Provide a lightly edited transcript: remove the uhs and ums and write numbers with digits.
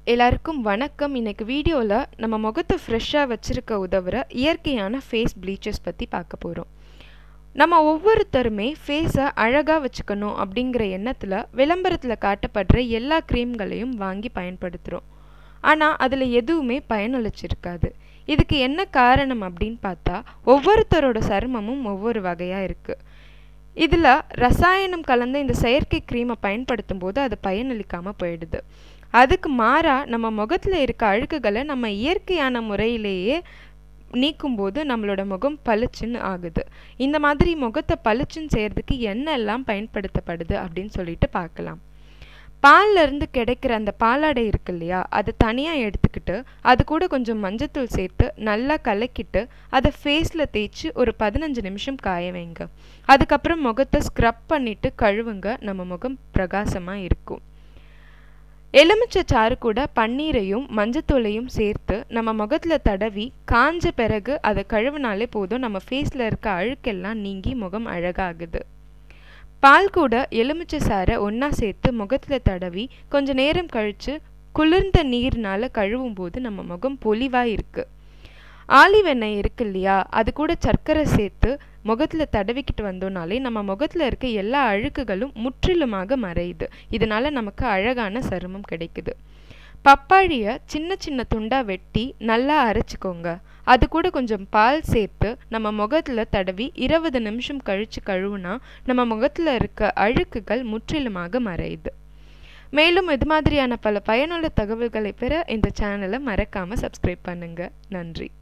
எல்லாருக்கும் வணக்கம். இன்னைக்கு வீடியோவில் நம்ம முகத்தை ஃப்ரெஷ்ஷாக வச்சுருக்க உதவுற இயற்கையான ஃபேஸ் ப்ளீச்சஸ் பற்றி பார்க்க போகிறோம். நம்ம ஒவ்வொருத்தருமே ஃபேஸை அழகாக வச்சுக்கணும் அப்படிங்கிற எண்ணத்தில் விளம்பரத்தில் காட்டப்படுற எல்லா க்ரீம்களையும் வாங்கி பயன்படுத்துகிறோம். ஆனால் அதில் எதுவுமே பயனளிச்சிருக்காது. இதுக்கு என்ன காரணம் அப்படின்னு பார்த்தா, ஒவ்வொருத்தரோட சருமமும் ஒவ்வொரு வகையாக இருக்குது. இதில் ரசாயனம் கலந்த இந்த செயற்கை க்ரீமை பயன்படுத்தும் போது அது பயனளிக்காமல் போயிடுது. அதுக்கு மாறாக நம்ம முகத்தில் இருக்க அழுக்குகளை நம்ம இயற்கையான முறையிலேயே நீக்கும்போது நம்மளோட முகம் பளிச்சுன்னு ஆகுது. இந்த மாதிரி முகத்தை பளிச்சுன்னு செய்கிறதுக்கு என்னெல்லாம் பயன்படுத்தப்படுது அப்படின்னு சொல்லிட்டு பார்க்கலாம். பால்லேருந்து கிடைக்கிற அந்த பாலாடை இருக்கு இல்லையா, அதை தனியாக எடுத்துக்கிட்டு அது கூட கொஞ்சம் மஞ்சத்தூள் சேர்த்து நல்லா கலக்கிட்டு அதை ஃபேஸில் தேய்ச்சி ஒரு 15 நிமிஷம் காய வைங்க. அதுக்கப்புறம் முகத்தை ஸ்க்ரப் பண்ணிவிட்டு கழுவுங்க. நம்ம முகம் பிரகாசமாக இருக்கும். எலுமிச்சை சாறு கூட பன்னீரையும் மஞ்சத்தூளையும் சேர்த்து நம்ம முகத்தில் தடவி காஞ்ச பிறகு அதை கழுவினாலே போதும், நம்ம ஃபேஸில் இருக்க அழுக்கெல்லாம் நீங்கி முகம் அழகாகுது. பால் கூட எலுமிச்சை சாறை ஒன்றா சேர்த்து முகத்தில் தடவி கொஞ்ச நேரம் கழித்து குளிர்ந்த நீர்னால் கழுவும் போது நம்ம முகம் பொலிவாக இருக்குது. ஆலிவ் எண்ணெய் இருக்கு இல்லையா, அது கூட சர்க்கரை சேர்த்து முகத்தில் தடவிக்கிட்டு வந்தோம்னாலே நம்ம முகத்தில் இருக்க எல்லா அழுக்குகளும் முற்றிலுமாக மறையுது. இதனால் நமக்கு அழகான சருமம் கிடைக்குது. பப்பாளியை சின்ன சின்ன துண்டாக வெட்டி நல்லா அரைச்சிக்கோங்க. அது கூட கொஞ்சம் பால் சேர்த்து நம்ம முகத்தில் தடவி 20 நிமிஷம் கழித்து கழுவுனா நம்ம முகத்தில் இருக்க அழுக்குகள் முற்றிலுமாக மறையுது. மேலும் இது மாதிரியான பல பயனுள்ள தகவல்களை பெற இந்த சேனலை மறக்காமல் சப்ஸ்கிரைப் பண்ணுங்கள். நன்றி.